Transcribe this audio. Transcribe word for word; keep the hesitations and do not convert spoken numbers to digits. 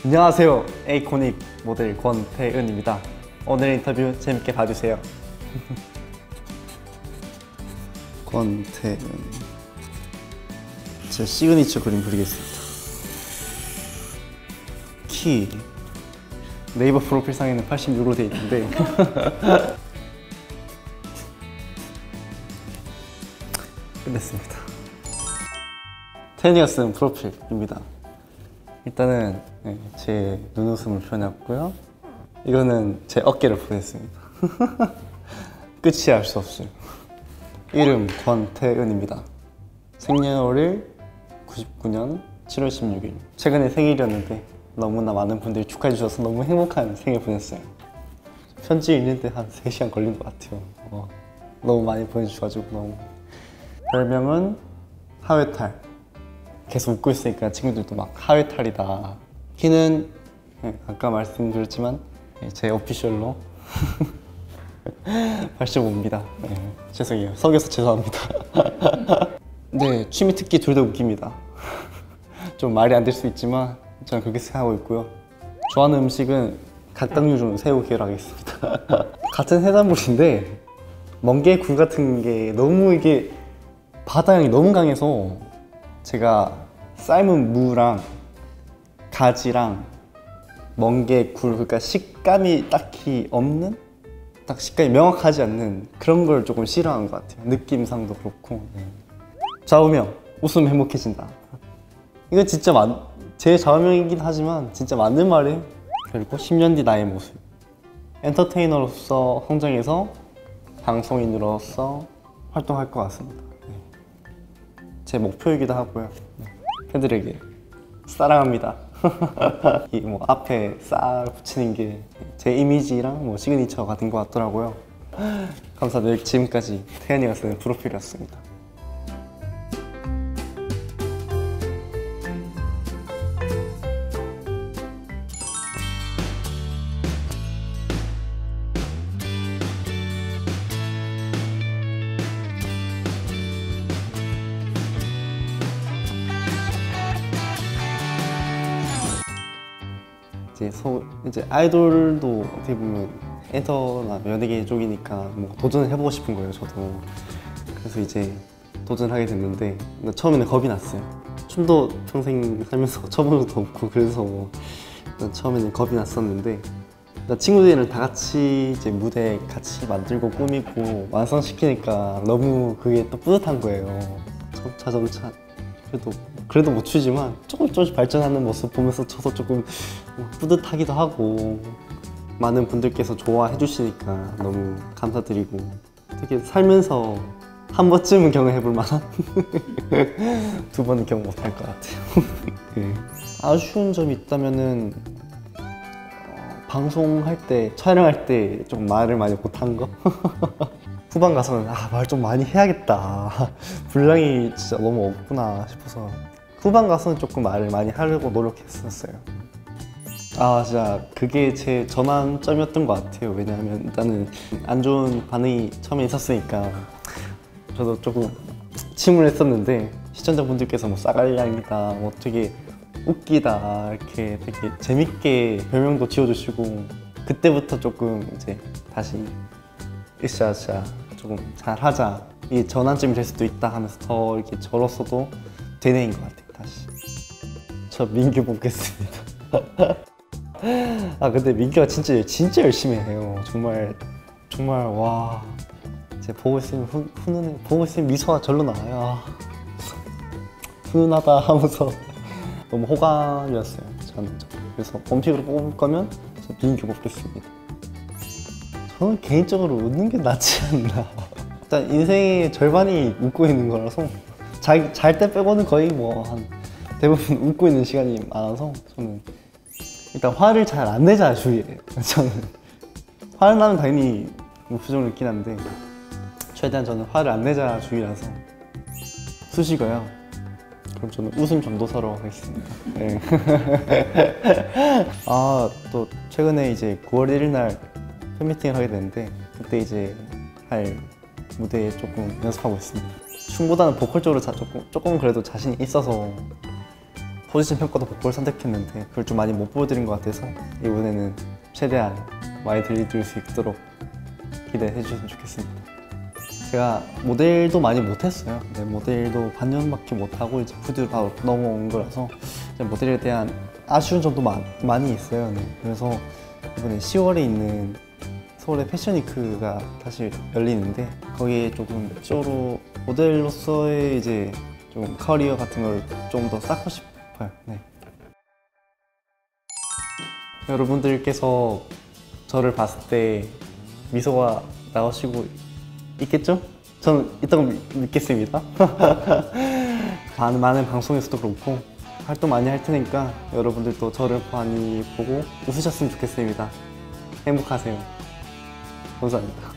안녕하세요. 에이코닉 모델 권태은입니다. 오늘 인터뷰 재밌게 봐주세요. 권태은, 제 시그니처 그림 그리겠습니다. 키 네이버 프로필상에는 팔십육으로 되어 있는데 끝냈습니다. 태은이가 쓴 프로필입니다. 일단은 네, 제 눈웃음을 표현했고요. 이거는 제 어깨를 보냈습니다. 끝이 알 수 없어요. 이름 권태은입니다. 생년월일 구십구 년 칠월 십육일. 최근에 생일이었는데 너무나 많은 분들이 축하해 주셔서 너무 행복한 생일 보냈어요. 편지 읽는데 한 세 시간 걸린 것 같아요. 어, 너무 많이 보내주셔가지고 너무. 별명은 하회탈. 계속 웃고 있으니까 친구들도 막 하회탈이다. 키는 네, 아까 말씀드렸지만 네, 제 오피셜로 팔십오입니다. 네, 죄송해요. 속여서 죄송합니다. 네, 취미 특기 둘 다 웃깁니다. 좀 말이 안 될 수 있지만 저는 그렇게 생각하고 있고요. 좋아하는 음식은 각각류 중 새우게로 하겠습니다. 같은 해산물인데 멍게 굴 같은 게 너무 이게 바다향이 너무 강해서 제가 삶은 무랑 가지랑 멍게 굴, 그러니까 식감이 딱히 없는? 딱 식감이 명확하지 않는 그런 걸 조금 싫어하는 것 같아요. 느낌상도 그렇고. 네. 좌우명, 웃으면 행복해진다. 이거 진짜 맞, 제 좌우명이긴 하지만 진짜 맞는 말이에요. 그리고 십 년 뒤 나의 모습. 엔터테이너로서 성장해서 방송인으로서 활동할 것 같습니다. 네. 제 목표이기도 하고요. 네. 팬들에게 사랑합니다. 이 뭐 앞에 싹 붙이는 게 제 이미지랑 뭐 시그니처가 된 것 같더라고요. 감사드리고 지금까지 태연이가 쓰는 프로필이었습니다. 이제, 소, 이제 아이돌도 어떻게 보면 엔터나 연예계 쪽이니까 뭐 도전을 해보고 싶은 거예요, 저도. 그래서 이제 도전하게 됐는데 처음에는 겁이 났어요. 춤도 평생 살면서 쳐본 적도 없고 그래서 처음에는 겁이 났었는데 친구들이랑 다 같이 이제 무대 같이 만들고 꾸미고 완성시키니까 너무 그게 또 뿌듯한 거예요. 점차 점차 그래도 그래도 못 추지만 조금 조금씩 발전하는 모습 보면서 저도 조금 뿌듯하기도 하고 많은 분들께서 좋아해 주시니까 너무 감사드리고 되게 살면서 한 번쯤은 경험해 볼 만한 두 번은 경험 못 할 것 같아요. 네. 아쉬운 점이 있다면은 어, 방송할 때 촬영할 때 좀 말을 많이 못한 거. 후반 가서는 아, 말 좀 많이 해야겠다. 분량이 진짜 너무 없구나 싶어서 후반 가서는 조금 말을 많이 하려고 노력했었어요. 아 진짜 그게 제 전환점이었던 것 같아요. 왜냐하면 일단은 안 좋은 반응이 처음에 있었으니까 저도 조금 침울했었는데 시청자분들께서 뭐 싸갈량이다, 뭐 되게 웃기다 이렇게 되게 재밌게 별명도 지어주시고 그때부터 조금 이제 다시 으쌰으쌰 조금 잘하자, 이게 전환점이 될 수도 있다 하면서 더 이렇게 저로서도 되뇌인 것 같아요. 다시 저 민규 뽑겠습니다. 아 근데 민규가 진짜 진짜 열심히 해요. 정말 정말 와, 제가 보고 있으면 후, 훈훈해. 보고 있으면 미소가 절로 나와요. 아, 훈훈하다 하면서 너무 호감이었어요. 저는. 그래서 원픽으로 뽑을 거면 저 민규 뽑겠습니다. 저는 개인적으로 웃는 게 낫지 않나. 일단 인생의 절반이 웃고 있는 거라서 잘 때 빼고는 거의 뭐 한 대부분 웃고 있는 시간이 많아서 저는 일단 화를 잘 안 내자 주의예요. 저는 화를 나면 당연히 부정을 있긴 한데 최대한 저는 화를 안 내자 주의라서 수식어요. 그럼 저는 웃음 전도사로 하겠습니다. 네. 아, 또 최근에 이제 구월 일일 날 팬미팅을 하게 됐는데 그때 이제 할 무대에 조금 연습하고 있습니다. 춤보다는 보컬 쪽으로 자, 조금, 조금 그래도 자신이 있어서 포지션 평가도 복부를 선택했는데 그걸 좀 많이 못 보여드린 것 같아서 이번에는 최대한 많이 들려드릴 수 있도록 기대해 주셨으면 좋겠습니다. 제가 모델도 많이 못했어요. 네, 모델도 반년밖에 못하고 이제 푸드로 바로 넘어온 거라서 모델에 대한 아쉬운 점도 많, 많이 있어요. 네. 그래서 이번에 시월에 있는 서울의 패션위크가 다시 열리는데 거기에 조금 쇼로 모델로서의 이제 좀 커리어 같은 걸 좀 더 쌓고 싶어요. 네. 여러분들께서 저를 봤을 때 미소가 나오시고 있겠죠? 저는 있다고 믿겠습니다. 많은, 많은 방송에서도 그렇고 활동 많이 할 테니까 여러분들도 저를 많이 보고 웃으셨으면 좋겠습니다. 행복하세요. 감사합니다.